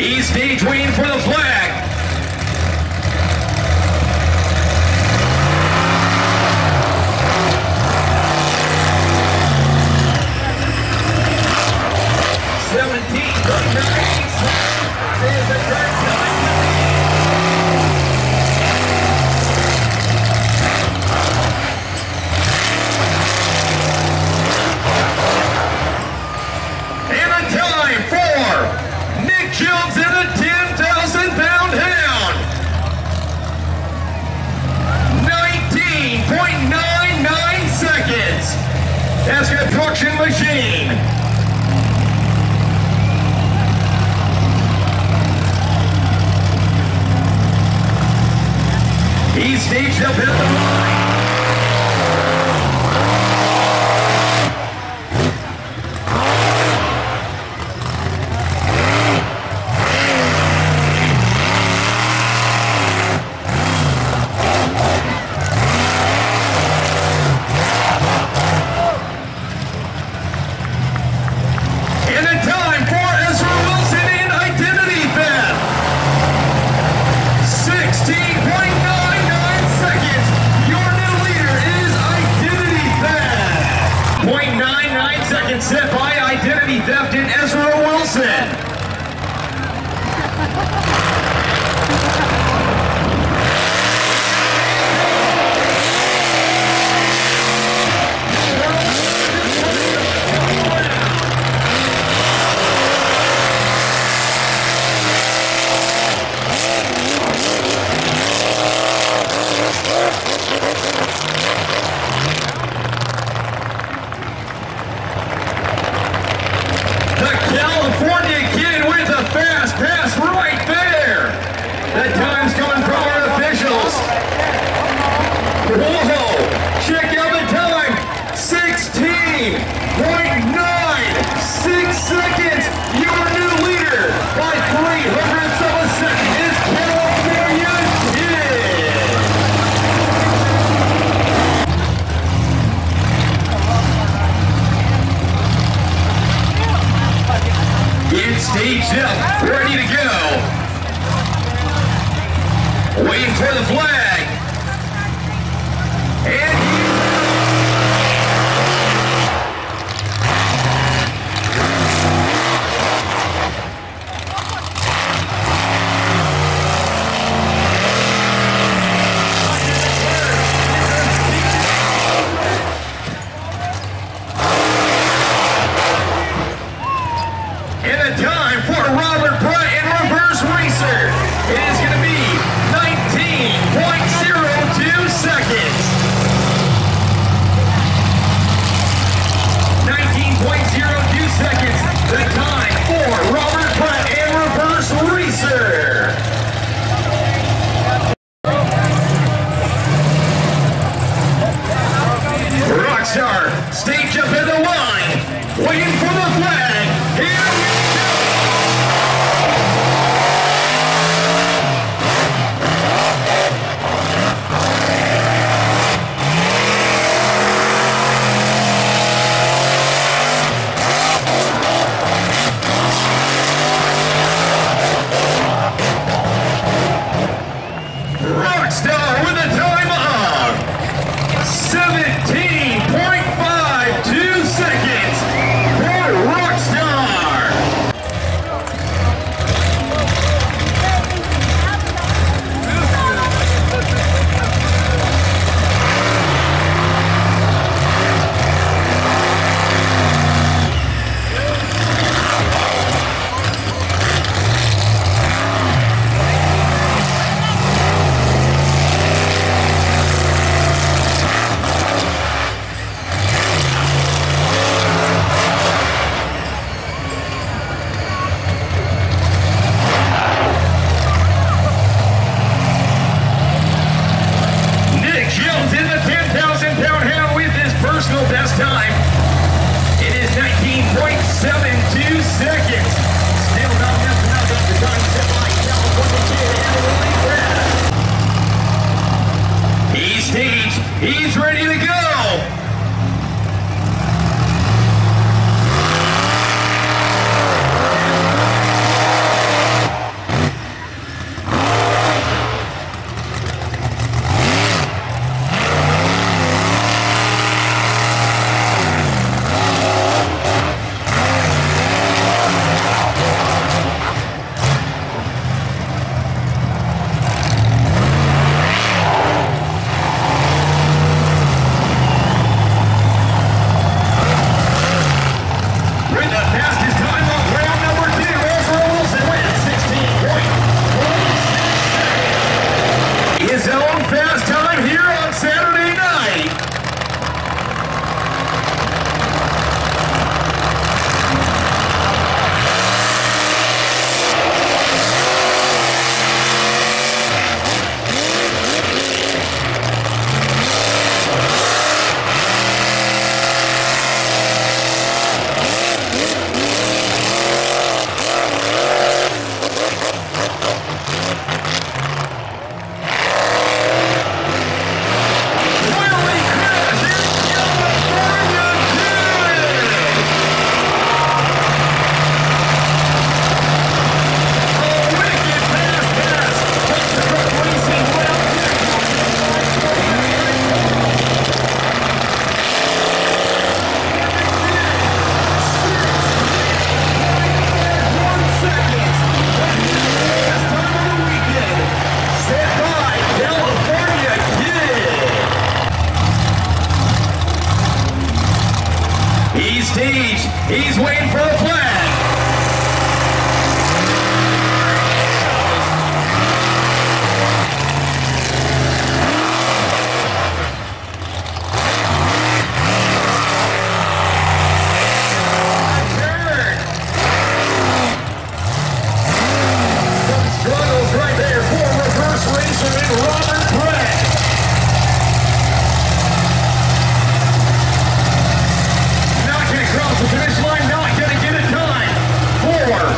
He's stage waiting for the flag. Jones in a 10,000-pound hound. 19.99 seconds. That's construction machine. He's staged up at the line. Set by Identity Theft in Ezra Wilson. California kid with a fast pass right there. That time's coming from our officials. Whoa, check out the time. 16.96 seconds. Your new leader by 300ths of a second is California It's staged up, ready to go. Waiting for the flag. And time for Robert Pratt in reverse racer. It is going to be 19.02 seconds. 19.02 seconds. The time for Robert Pratt in reverse racer. Rockstar, stage up in the line, waiting for the flag. Here we go.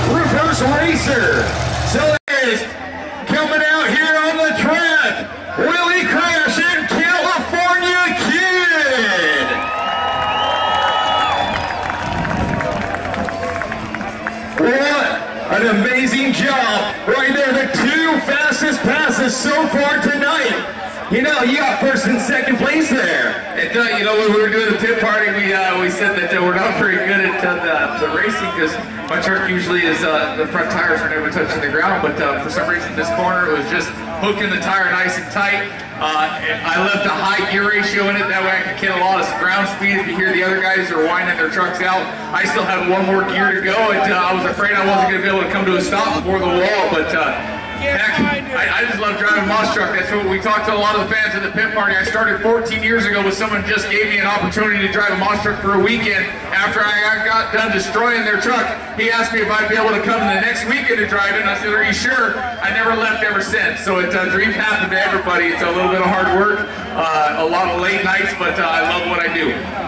reverse racer. So there's coming out here on the track, Willie Crash and California Kid. What an amazing job right there. The two fastest passes so far tonight. You know, you got first and second place there. And you know, when we were doing the pit party, we said that we're not very good at the racing because my truck usually is the front tires are never touching the ground. But for some reason, this corner it was just hooking the tire nice and tight. I left a high gear ratio in it, that way I could get a lot of ground speed. If you hear the other guys are winding their trucks out, I still had one more gear to go, and I was afraid I wasn't going to be able to come to a stop before the wall. But heck, I just love driving Moss truck. That's what we talked to a lot of the fans at the pit party. I started 14 years ago with someone just gave me an opportunity to drive a Moss truck for a weekend. After I got done destroying their truck, he asked me if I'd be able to come the next weekend to drive it. And I said, are you sure? I never left ever since. So dreams happen to everybody. It's a little bit of hard work, a lot of late nights, but I love what I do.